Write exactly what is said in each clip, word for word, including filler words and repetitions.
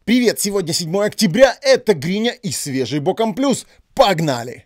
Привет, сегодня седьмое октября, это Гриня и свежий Боком Плюс. Погнали!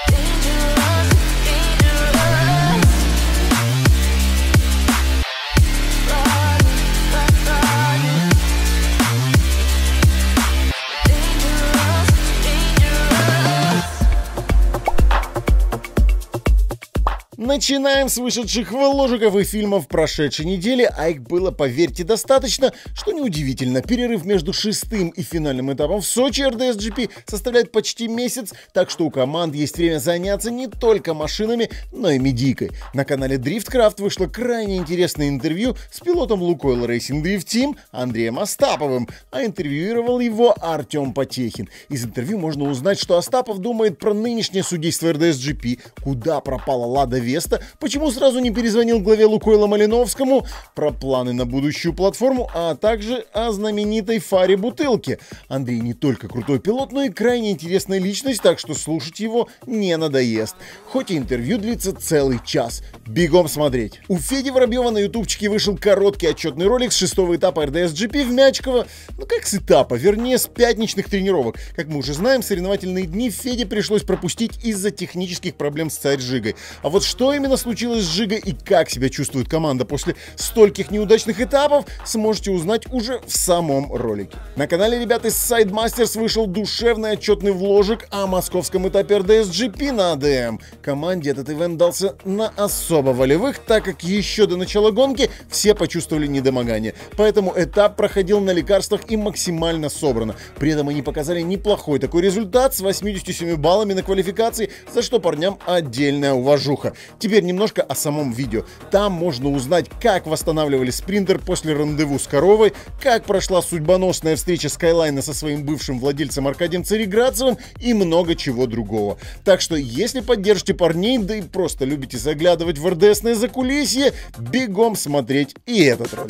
Начинаем с вышедших вложиков и фильмов прошедшей недели, а их было, поверьте, достаточно, что неудивительно. Перерыв между шестым и финальным этапом в Сочи эр дэ эс джи пи составляет почти месяц, так что у команд есть время заняться не только машинами, но и медийкой. На канале Driftcraft вышло крайне интересное интервью с пилотом Lukoil Racing Drift Team Андреем Остаповым, а интервьюировал его Артем Потехин. Из интервью можно узнать, что Остапов думает про нынешнее судейство эр дэ эс джи пи, куда пропала Лада Веста, почему сразу не перезвонил главе Лукойла Малиновскому, про планы на будущую платформу, а также о знаменитой фаре бутылки. Андрей не только крутой пилот, но и крайне интересная личность, так что слушать его не надоест. Хоть и интервью длится целый час. Бегом смотреть. У Феди Воробьева на ютубчике вышел короткий отчетный ролик с шестого этапа эр дэ эс джи пи в Мячково. Ну как с этапа, вернее с пятничных тренировок. Как мы уже знаем, соревновательные дни Феде пришлось пропустить из-за технических проблем с Царь-Жигой. А вот что именно случилось с Жигой и как себя чувствует команда после стольких неудачных этапов, сможете узнать уже в самом ролике. На канале ребят из Sidemasters вышел душевный отчетный вложик о московском этапе эр дэ эс джи пи на а дэ эм. Команде этот ивент дался на особо волевых, так как еще до начала гонки все почувствовали недомогание. Поэтому этап проходил на лекарствах и максимально собрано. При этом они показали неплохой такой результат с восьмидесятью семью баллами на квалификации, за что парням отдельная уважуха. Теперь немножко о самом видео. Там можно узнать, как восстанавливали спринтер после рандеву с коровой, как прошла судьбоносная встреча Скайлайна со своим бывшим владельцем Аркадием Цареградцевым и много чего другого. Так что, если поддержите парней, да и просто любите заглядывать в эр дэ эсное закулисье, бегом смотреть и этот ролик.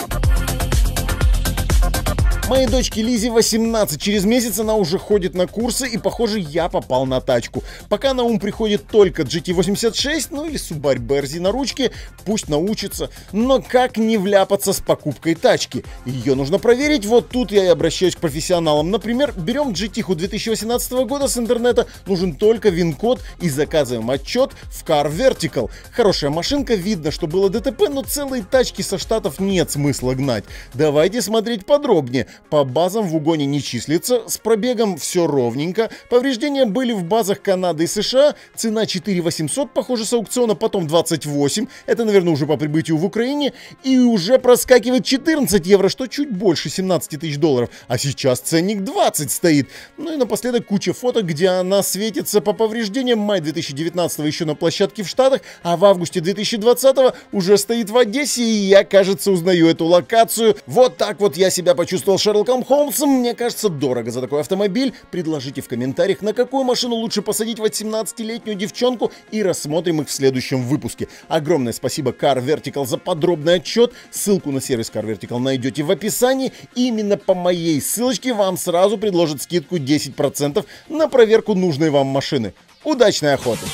Моей дочке Лизе восемнадцать, через месяц она уже ходит на курсы, и, похоже, я попал на тачку. Пока на ум приходит только джи ти восемьдесят шесть, ну или Subaru би ар зет на ручке, пусть научится. Но как не вляпаться с покупкой тачки? Ее нужно проверить, вот тут я и обращаюсь к профессионалам. Например, берем джи ти две тысячи восемнадцатого года с интернета, нужен только ВИН-код и заказываем отчет в Car Vertical. Хорошая машинка, видно, что было дэ тэ пэ, но целые тачки со штатов нет смысла гнать. Давайте смотреть подробнее. По базам в угоне не числится, с пробегом все ровненько, повреждения были в базах Канады и США, цена четыре тысячи восемьсот, похоже, с аукциона, потом двадцать восемь, это, наверное, уже по прибытию в Украине, и уже проскакивает четырнадцать евро, что чуть больше семнадцати тысяч долларов, а сейчас ценник двадцать стоит. Ну и напоследок куча фоток, где она светится по повреждениям. Май две тысячи девятнадцатого еще на площадке в Штатах, а в августе две тысячи двадцатого уже стоит в Одессе, и я, кажется, узнаю эту локацию. Вот так вот я себя почувствовал Шерлоком Холмсом. Мне кажется, дорого за такой автомобиль. Предложите в комментариях, на какую машину лучше посадить восемнадцатилетнюю девчонку, и рассмотрим их в следующем выпуске. Огромное спасибо Car Vertical за подробный отчет. Ссылку на сервис Car Vertical найдете в описании. Именно по моей ссылочке вам сразу предложат скидку десять процентов на проверку нужной вам машины. Удачной охоты!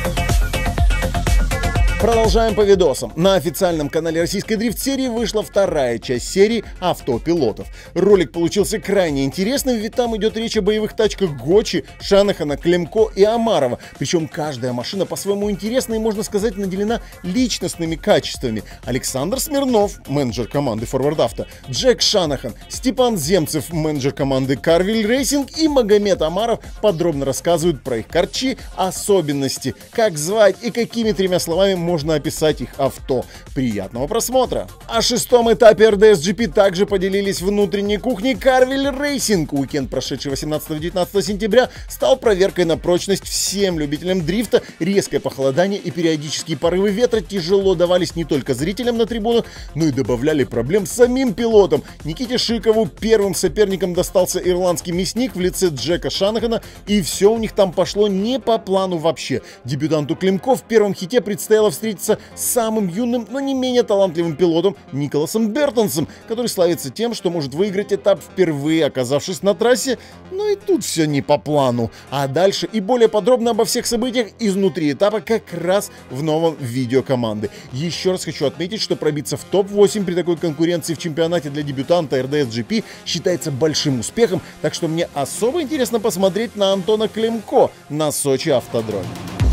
Продолжаем по видосам. На официальном канале российской дрифт-серии вышла вторая часть серии автопилотов. Ролик получился крайне интересным, ведь там идет речь о боевых тачках Гочи, Шанахана, Климко и Омарова. Причем каждая машина по-своему интересна и, можно сказать, наделена личностными качествами. Александр Смирнов, менеджер команды Forward Auto, Джек Шанахан, Степан Земцев, менеджер команды Carville Racing, и Магомед Омаров подробно рассказывают про их корчи, особенности, как звать и какими тремя словами можно описать их авто. Приятного просмотра! О шестом этапе эр дэ эс джи пи также поделились внутренней кухней Carville Racing. Уикенд, прошедший восемнадцатого-девятнадцатого сентября, стал проверкой на прочность всем любителям дрифта. Резкое похолодание и периодические порывы ветра тяжело давались не только зрителям на трибунах, но и добавляли проблем самим пилотам. Никите Шикову первым соперником достался ирландский мясник в лице Джека Шанахана, и все у них там пошло не по плану вообще. Дебютанту Климко в первом хите предстояло встреча встретиться с самым юным, но не менее талантливым пилотом Николасом Бертонсом, который славится тем, что может выиграть этап, впервые оказавшись на трассе, но и тут все не по плану. А дальше и более подробно обо всех событиях изнутри этапа как раз в новом видео команды. Еще раз хочу отметить, что пробиться в топ восемь при такой конкуренции в чемпионате для дебютанта эр дэ эс джи пи считается большим успехом, так что мне особо интересно посмотреть на Антона Климко на Сочи автодроме.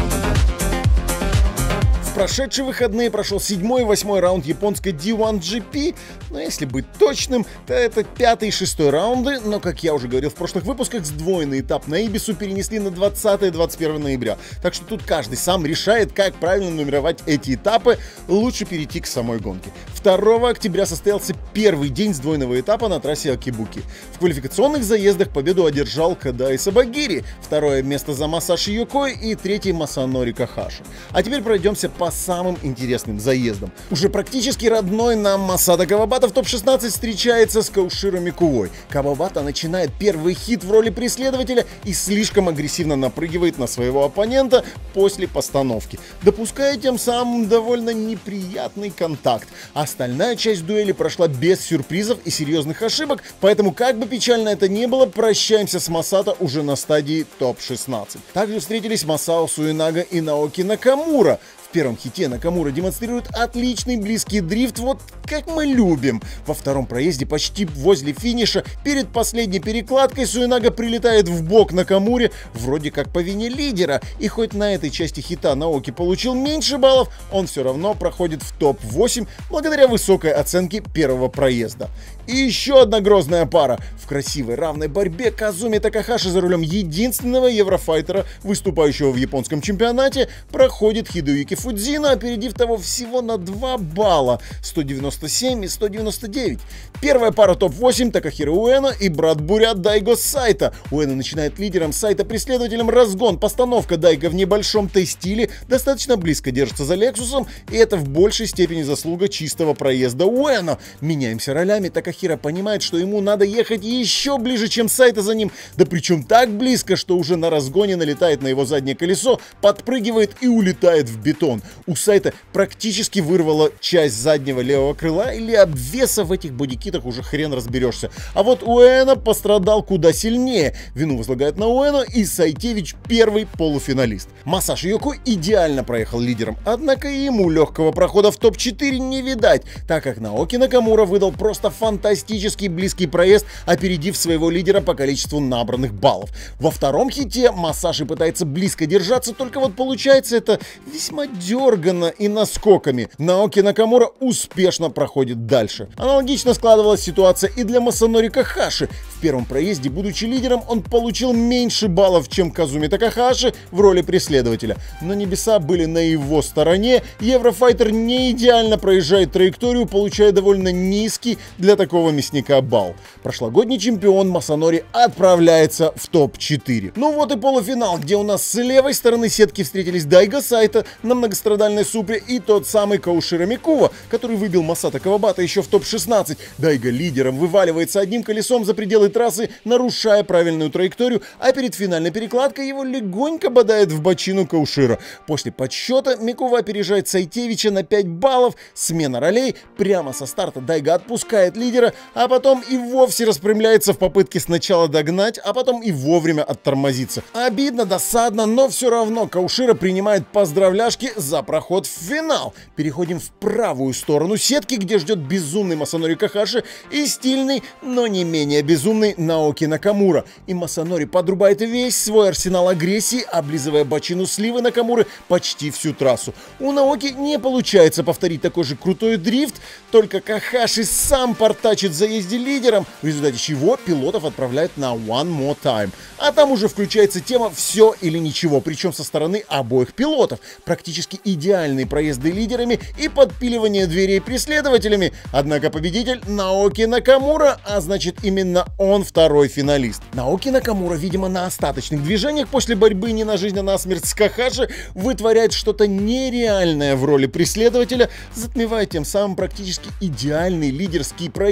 В прошедшие выходные прошел седьмой и восьмой раунд японской ди один джи пи, но если быть точным, то это пятый и шестой раунды, но, как я уже говорил в прошлых выпусках, сдвоенный этап на Ибису перенесли на двадцатое и двадцать первое ноября, так что тут каждый сам решает, как правильно нумеровать эти этапы, лучше перейти к самой гонке. второго октября состоялся первый день сдвоенного этапа на трассе Акибуки. В квалификационных заездах победу одержал Кадай Сабагири, второе место за Масаши Йокой и третий Масанори Кахаши. А теперь пройдемся по самым интересным заездам. Уже практически родной нам Масада Кавабата в топ шестнадцать встречается с Коуширо Микувой. Кавабата начинает первый хит в роли преследователя и слишком агрессивно напрыгивает на своего оппонента после постановки, допуская тем самым довольно неприятный контакт. Остальная часть дуэли прошла без сюрпризов и серьезных ошибок, поэтому, как бы печально это ни было, прощаемся с Масата уже на стадии топ шестнадцать. Также встретились Масао Суинага и Наоки Накамура. В первом хите Накамура демонстрирует отличный близкий дрифт, вот как мы любим. Во втором проезде почти возле финиша, перед последней перекладкой, Суинага прилетает в бок Накамуре, вроде как по вине лидера. И хоть на этой части хита Наоки получил меньше баллов, он все равно проходит в топ восемь благодаря высокой оценке первого проезда. И еще одна грозная пара. В красивой равной борьбе Казуми Такахаши за рулем единственного еврофайтера, выступающего в японском чемпионате, проходит Хидеюки Фудзино, опередив того всего на два балла, сто девяносто семь и сто девяносто девять. Первая пара топ восемь Такахиро Уэно и брат Бурят Дайго Сайто. Уэно начинает лидером, Сайто преследователем, разгон, постановка Дайго в небольшом Т-стиле достаточно близко держится за Лексусом, и это в большей степени заслуга чистого проезда Уэно. Меняемся ролями, Такахиро понимает, что ему надо ехать еще ближе, чем Сайто за ним, да причем так близко, что уже на разгоне налетает на его заднее колесо, подпрыгивает и улетает в бетон. У Сайто практически вырвало часть заднего левого крыла или обвеса, в этих бодикитах уже хрен разберешься. А вот Уэно пострадал куда сильнее. Вину возлагают на Уэно, и Сайтевич первый полуфиналист. Масаши Йоко идеально проехал лидером, однако и ему легкого прохода в топ четыре не видать, так как Наоки Накамура выдал просто фантастический близкий проезд, опередив своего лидера по количеству набранных баллов. Во втором хите Масаши пытается близко держаться, только вот получается это весьма дерганно и наскоками. Наоки Накамура успешно проходит дальше. Аналогично складывалась ситуация и для Масанори Кахаши. В первом проезде, будучи лидером, он получил меньше баллов, чем Казуми Такахаши в роли преследователя. Но небеса были на его стороне, Еврофайтер не идеально проезжает траекторию, получая довольно низкий для такого мясника балл. Прошлогодний чемпион Масанори отправляется в топ четыре. Ну вот и полуфинал, где у нас с левой стороны сетки встретились Дайго Сайто на многострадальной Супре и тот самый Коуширо Микува, который выбил Масата Кавабата еще в топ шестнадцать. Дайго лидером вываливается одним колесом за пределы трассы, нарушая правильную траекторию, а перед финальной перекладкой его легонько бодает в бочину Коуширо. После подсчета Микува опережает Сайтевича на пять баллов, смена ролей, прямо со старта Дайго отпускает лидера, а потом и вовсе распрямляется в попытке сначала догнать, а потом и вовремя оттормозиться. Обидно, досадно, но все равно Коуширо принимает поздравляшки за проход в финал. Переходим в правую сторону сетки, где ждет безумный Масанори Кахаши и стильный, но не менее безумный Наоки Накамура. И Масанори подрубает весь свой арсенал агрессии, облизывая бочину сливы Накамуры почти всю трассу. У Наоки не получается повторить такой же крутой дрифт, только Кахаши сам портачит в заезде лидером, в результате чего пилотов отправляют на One More Time. А там уже включается тема «все или ничего», причем со стороны обоих пилотов. Практически идеальные проезды лидерами и подпиливание дверей преследователями. Однако победитель Наоки Накамура, а значит именно он второй финалист. Наоки Накамура, видимо, на остаточных движениях после борьбы не на жизнь, а на смерть с Кахаши вытворяет что-то нереальное в роли преследователя, затмевая тем самым практически идеальный лидерский проезд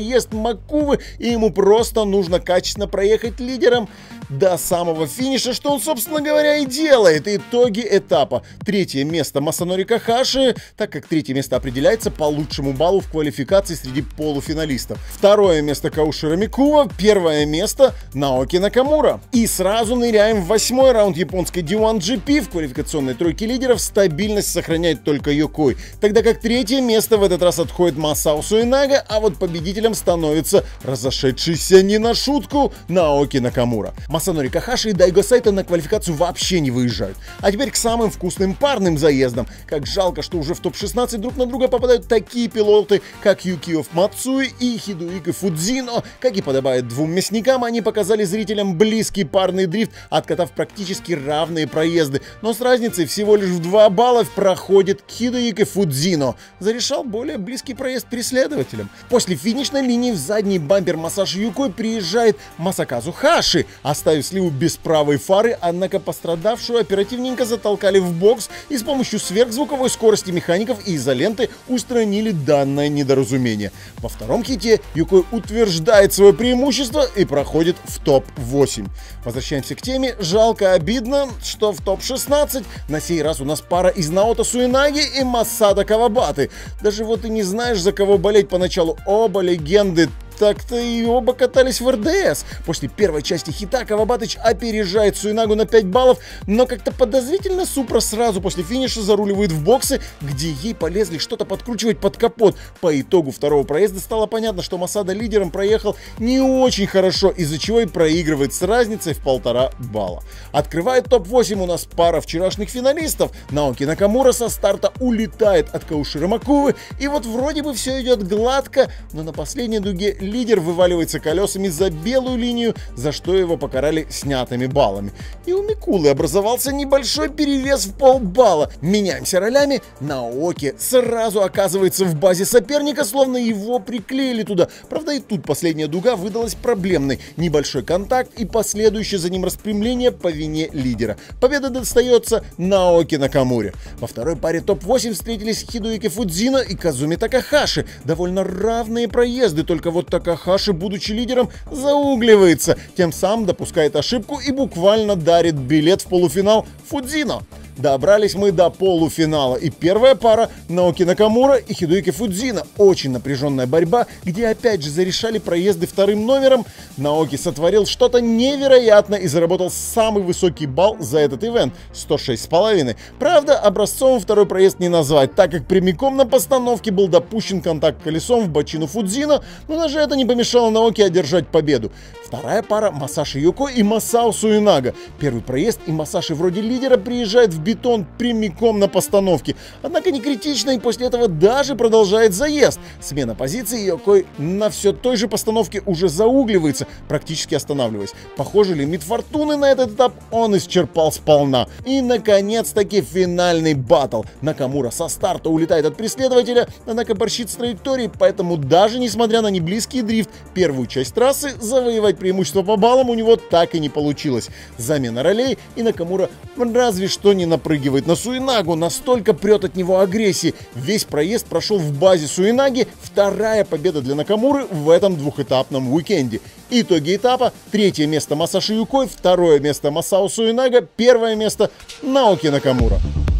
проезд Макувы, и ему просто нужно качественно проехать лидером до самого финиша, что он, собственно говоря, и делает. Итоги этапа. Третье место Масанори Кахаши, так как третье место определяется по лучшему баллу в квалификации среди полуфиналистов. Второе место Каушира Микува, первое место Наоки Накамура. И сразу ныряем в восьмой раунд японской ди один джи пи. В квалификационной тройке лидеров стабильность сохраняет только Йокой, тогда как третье место в этот раз отходит Масао Суинага, а вот победителем становится разошедшийся не на шутку Наоки Накамура. Масанори Кахаши и Дайго Сайто на квалификацию вообще не выезжают. А теперь к самым вкусным парным заездам. Как жалко, что уже в топ шестнадцать друг на друга попадают такие пилоты, как Юкио Мацуи и Хидоюки Фудзино. Как и подобает двум мясникам, они показали зрителям близкий парный дрифт, откатав практически равные проезды. Но с разницей всего лишь в два балла проходит Хидоюки Фудзино. Зарешал более близкий проезд преследователям. После финишной линии в задний бампер Масаши Юкой приезжает Масаказу Хаши, оставив сливу без правой фары, однако пострадавшую оперативненько затолкали в бокс и с помощью сверхзвуковой скорости механиков и изоленты устранили данное недоразумение. Во втором хите Юкой утверждает свое преимущество и проходит в топ восемь. Возвращаемся к теме. Жалко, обидно, что в топ шестнадцать на сей раз у нас пара из Наото Суинаги и Масада Кавабаты. Даже вот и не знаешь, за кого болеть поначалу. Оба легенды. Так-то и оба катались в эр дэ эс. После первой части хита Кавабатыч опережает Суинагу на пять баллов, но как-то подозрительно Супра сразу после финиша заруливает в боксы, где ей полезли что-то подкручивать под капот. По итогу второго проезда стало понятно, что Масада лидером проехал не очень хорошо, из-за чего и проигрывает с разницей в полтора балла. Открывает топ восемь у нас пара вчерашних финалистов. Наоки Накамура со старта улетает от Каушира Макувы, и вот вроде бы все идет гладко, но на последней дуге лидер вываливается колесами за белую линию, за что его покарали снятыми баллами. И у Микулы образовался небольшой перевес в полбалла. Меняемся ролями. Наоки сразу оказывается в базе соперника, словно его приклеили туда. Правда, и тут последняя дуга выдалась проблемной. Небольшой контакт и последующее за ним распрямление по вине лидера. Победа достается Наоки Накамуре. Во второй паре топ восемь встретились Хидоюки Фудзино и Казуми Такахаши. Довольно равные проезды, только вот Такахаши, будучи лидером, заугливается, тем самым допускает ошибку и буквально дарит билет в полуфинал Фудзино. Добрались мы до полуфинала, и первая пара Наоки Накамура и Хидоюки Фудзино. Очень напряженная борьба, где опять же зарешали проезды вторым номером. Наоки сотворил что-то невероятное и заработал самый высокий балл за этот ивент — сто шесть с половиной. Правда, образцовым второй проезд не назвать, так как прямиком на постановке был допущен контакт колесом в бочину Фудзино, но даже это не помешало Наоки одержать победу. Вторая пара Масаши Юкой и Масао Суинага. Первый проезд, и Масаши вроде лидера приезжает в бетон прямиком на постановке. Однако не критично, и после этого даже продолжает заезд. Смена позиции, Йокой на все той же постановке уже заугливается, практически останавливаясь. Похоже, лимит фортуны на этот этап он исчерпал сполна. И, наконец-таки, финальный баттл. Накамура со старта улетает от преследователя, однако борщит с траекторией, поэтому даже несмотря на неблизкий дрифт, первую часть трассы завоевать преимущество по баллам у него так и не получилось. Замена ролей, и Накамура разве что не напрыгивает на Суинагу, настолько прет от него агрессии. Весь проезд прошел в базе Суинаги, вторая победа для Накамуры в этом двухэтапном уикенде. Итоги этапа: третье место Масаши Юкой, второе место Масао Суинага, первое место Наоки Накамура.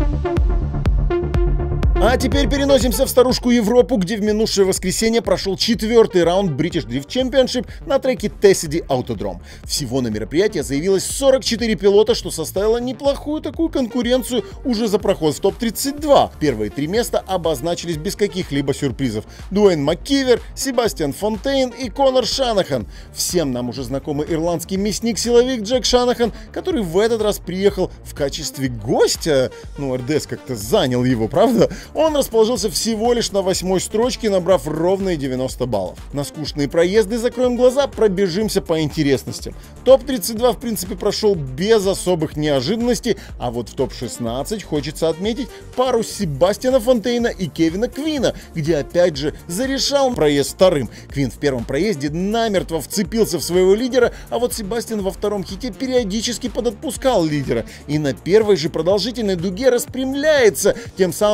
А теперь переносимся в старушку Европу, где в минувшее воскресенье прошел четвертый раунд British Drift Championship на треке Tessidi Autodrome. Всего на мероприятие заявилось сорок четыре пилота, что составило неплохую такую конкуренцию уже за проход в топ тридцать два. Первые три места обозначились без каких-либо сюрпризов. Дуэйн Маккивер, Себастьян Фонтейн и Конор Шанахан. Всем нам уже знакомый ирландский мясник-силовик Джек Шанахан, который в этот раз приехал в качестве гостя. Ну, эр дэ эс как-то занял его, правда? Он расположился всего лишь на восьмой строчке, набрав ровные девяносто баллов. На скучные проезды закроем глаза, пробежимся по интересностям. топ тридцать два, в принципе, прошел без особых неожиданностей, а вот в топ шестнадцать хочется отметить пару Себастьяна Фонтейна и Кевина Квина, где опять же зарешал проезд вторым. Квин в первом проезде намертво вцепился в своего лидера, а вот Себастьян во втором хите периодически подотпускал лидера и на первой же продолжительной дуге распрямляется, тем самым даря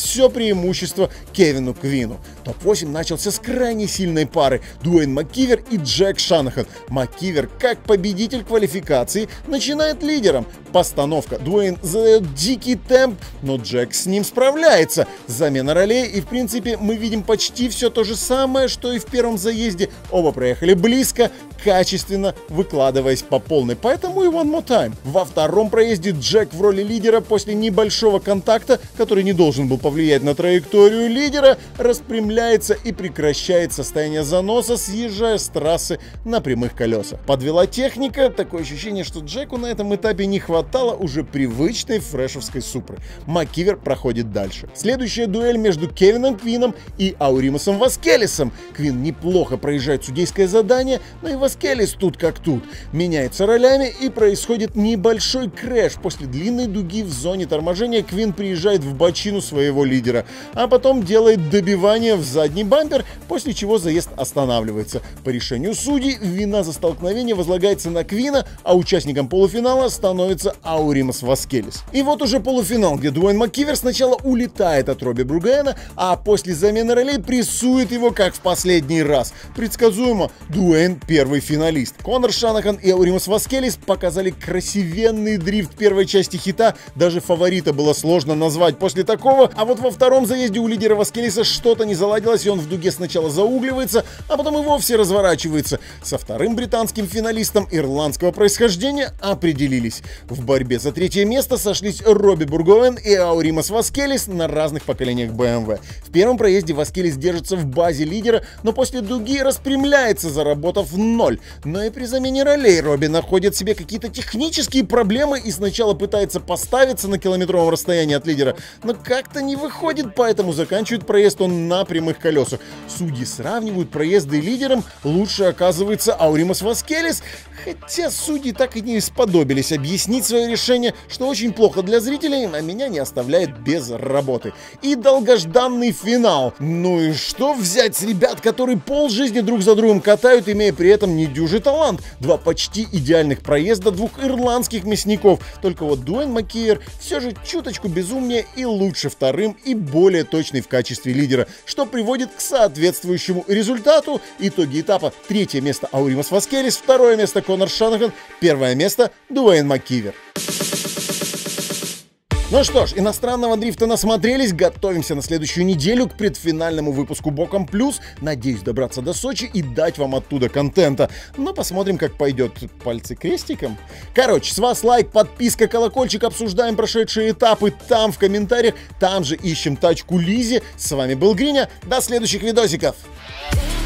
все преимущество Кевину Квину. топ восемь начался с крайне сильной пары Дуэйн Маккивер и Джек Шанахан. Маккивер, как победитель квалификации, начинает лидером. Постановка. Дуэйн задает дикий темп, но Джек с ним справляется. Замена ролей, и в принципе мы видим почти все то же самое, что и в первом заезде. Оба проехали близко, качественно, выкладываясь по полной. Поэтому и one more time. Во втором проезде Джек в роли лидера после небольшого контакта, который не должен был повлиять на траекторию лидера, распрямляется и прекращает состояние заноса, съезжая с трассы на прямых колесах. Подвела техника, такое ощущение, что Джеку на этом этапе не хватало уже привычной фрешевской супры. Маккивер проходит дальше. Следующая дуэль между Кевином Квином и Ауримасом Васкелисом. Квин неплохо проезжает судейское задание, но и Васкелис тут как тут. Меняется ролями и происходит небольшой крэш. После длинной дуги в зоне торможения Квин приезжает в бочину своего лидера, а потом делает добивание в задний бампер, после чего заезд останавливается. По решению судей вина за столкновение возлагается на Квина, а участником полуфинала становится Ауримас Васкелис. И вот уже полуфинал, где Дуэйн Маккивер сначала улетает от Робби Бругаена, а после замены ролей прессует его как в последний раз. Предсказуемо, Дуэйн первый финалист. Конор Шанахан и Ауримас Васкелис показали красивенный дрифт первой части хита, даже фаворита было сложно назвать после такого, а вот во втором заезде у лидера Васкелиса что-то не заладилось, и он в дуге сначала заугливается, а потом и вовсе разворачивается. Со вторым британским финалистом ирландского происхождения определились. В борьбе за третье место сошлись Робби Бургоен и Ауримас Васкелис на разных поколениях бэ эм вэ. В первом проезде Васкелис держится в базе лидера, но после дуги распрямляется, заработав ноль. Но и при замене ролей Робби находит себе какие-то технические проблемы и сначала пытается поставиться на километровом расстоянии от лидера, но как-то не выходит, поэтому заканчивает проезд он на прямых колесах. Судьи сравнивают проезды лидером, лучше оказывается Ауримас Васкелис, хотя судьи так и не сподобились объяснить свое решение, что очень плохо для зрителей, а меня не оставляет без работы. И долгожданный финал. Ну и что взять с ребят, которые полжизни друг за другом катают, имея при этом недюжий талант? Два почти идеальных проезда двух ирландских мясников. Только вот Дуэйн Маккивер все же чуточку безумнее и лучше вторым, и более точный в качестве лидера, что приводит к соответствующему результату. Итоги этапа: третье место Ауримас Васкелис, второе место Конор Шанахан, первое место Дуэйн Маккивер. Ну что ж, иностранного дрифта насмотрелись, готовимся на следующую неделю к предфинальному выпуску Боком Плюс. Надеюсь добраться до Сочи и дать вам оттуда контента. Но посмотрим, как пойдет. Пальцы крестиком. Короче, с вас лайк, подписка, колокольчик, обсуждаем прошедшие этапы там в комментариях. Там же ищем тачку Лизи. С вами был Гриня. До следующих видосиков.